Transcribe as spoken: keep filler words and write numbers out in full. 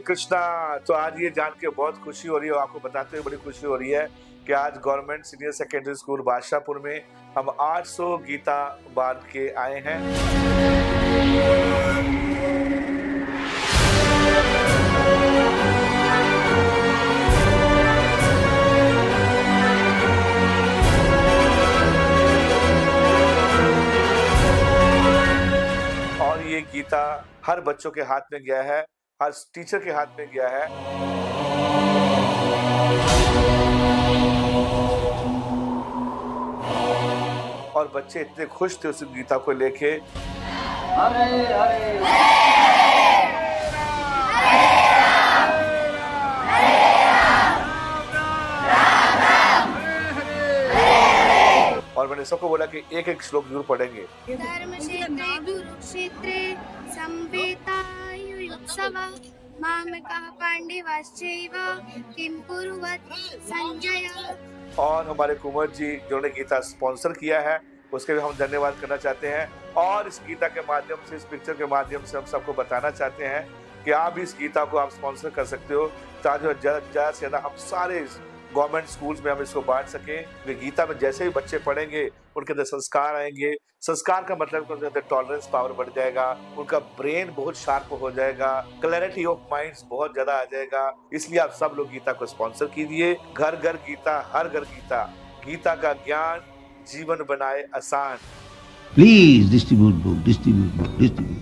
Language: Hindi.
कृष्णा। तो आज ये जान के बहुत खुशी हो रही है, आपको बताते हुए बड़ी खुशी हो रही है कि आज government senior secondary school Badshahpur में हम आठ सौ गीता बांध के आए हैं। और ये गीता हर बच्चों के हाथ में गया है, हर टीचर के हाथ में गया है। और बच्चे इतने खुश थे उस गीता को लेके। हरे हरे और मैंने सबको बोला कि एक एक श्लोक जरूर पढ़ेंगे। धर्मक्षेत्रे कुरुक्षेत्रे संवेतायुत्सवः मामकः पाण्डवाश्चैव किं कुर्वत् संजय। और हमारे कुंवर जी जिन्होंने गीता स्पॉन्सर किया है उसके भी हम धन्यवाद करना चाहते हैं। और इस गीता के माध्यम से, इस पिक्चर के माध्यम से हम सबको बताना चाहते हैं कि आप इस गीता को आप स्पॉन्सर कर सकते हो ताकि ज्यादा से ज्यादा हम सारे गवर्नमेंट स्कूल्स में हम इसको बांट सकें। वे गीता में जैसे ही बच्चे पढ़ेंगे उनके अंदर संस्कार आएंगे। संस्कार का मतलब उनके अंदर टॉलरेंस पावर बढ़ जाएगा, उनका ब्रेन बहुत शार्प हो जाएगा, क्लैरिटी ऑफ माइंड्स बहुत ज्यादा आ जाएगा। इसलिए आप सब लोग गीता को स्पॉन्सर कीजिए। घर घर गीता, हर घर गीता। गीता का ज्ञान जीवन बनाए आसान। Please distribute book distribute book distribute